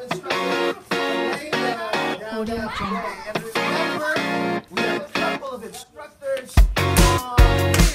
instructors. Okay? Audio Jungle. And remember, we have a couple of instructors.